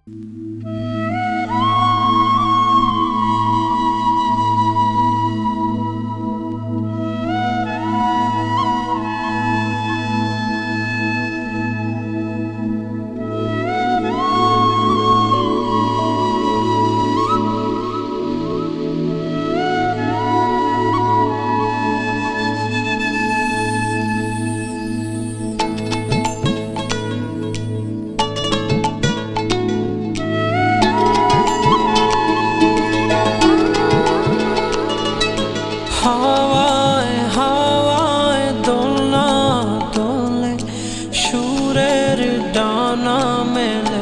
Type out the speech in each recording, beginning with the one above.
হাওয়ায় হাওয়ায় দোলনা দোলে সুরের ডানা মেলে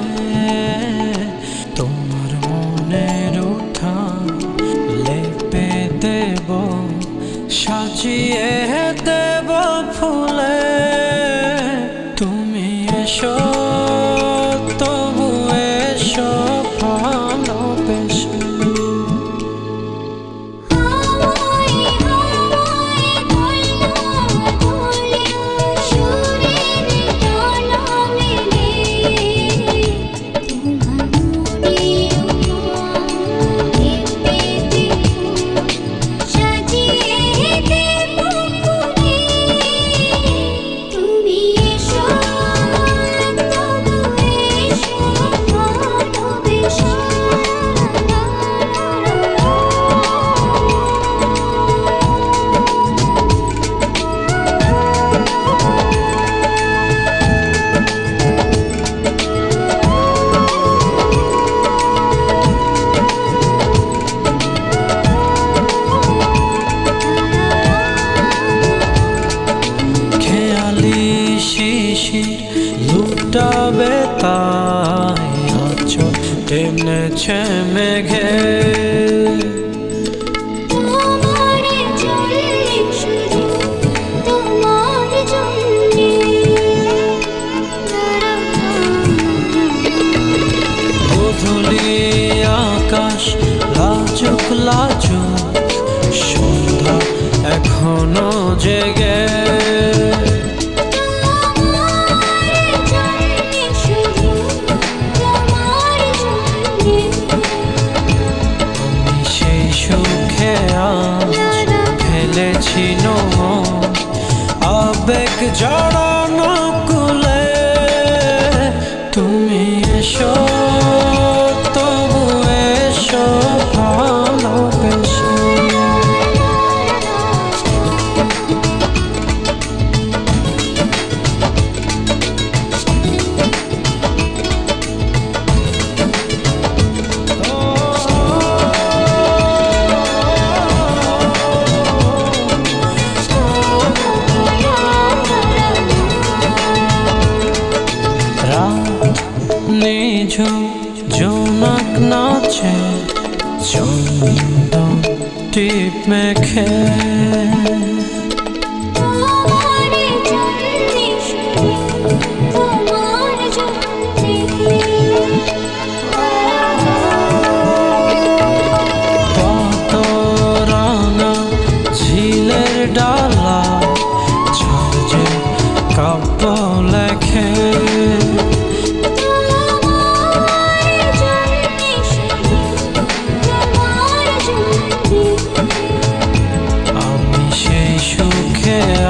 তোমার মনের উঠান লেপে দেব সাজিয়ে দেব ফুলে তুমি এসো তবু এসো ভালোবেসে শিশির লুটাবে তাই আঁচল টেনেছে মেঘে গোধূলি আকাশ লাজুক লাজুক সন্ধ্যা এখনো জেগে ছিল আবেগ জড়ানো কুলে তুমি এসো তবু এসো ভালোবেসে নিঝুম জোনাক নাচে চন্দন টিপ মেখে রাঙা ঝিলের ডালা ঝাঁঝে কাব্য লেখে আমি সেই সুখে